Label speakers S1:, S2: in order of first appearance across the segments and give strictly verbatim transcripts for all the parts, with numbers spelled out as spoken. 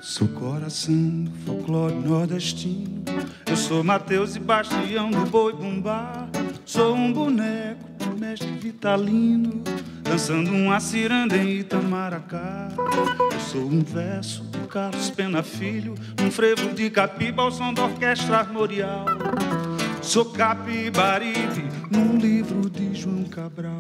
S1: Sou coração do folclore nordestino. Eu sou Mateus e Bastião do Boi Bumbá. Sou um boneco do mestre Vitalino, dançando uma ciranda em Itamaracá. Eu sou um verso do Carlos Pena Filho, um frevo de capiba ao som da orquestra armorial. Sou Capibaribe num livro de João Cabral.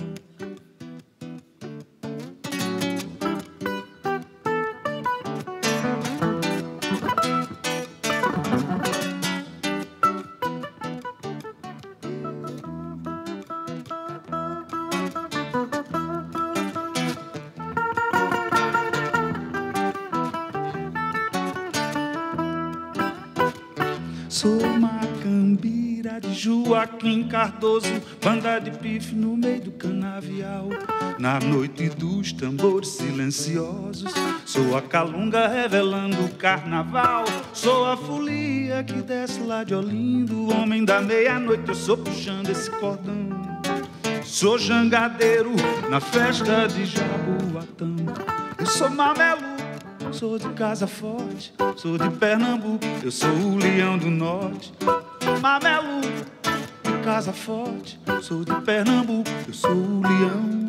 S1: Sou macambira de Joaquim Cardoso, banda de pife no meio do canavial. Na noite dos tambores silenciosos, sou a calunga revelando o carnaval. Sou a folia que desce lá de Olinda, o homem da meia-noite, eu sou puxando esse cordão. Sou jangadeiro na festa de Jaboatão. Eu sou mameluco, sou de Casa Forte, sou de Pernambuco, eu sou o leão do norte. Mameluco, de Casa Forte, sou de Pernambuco, eu sou o leão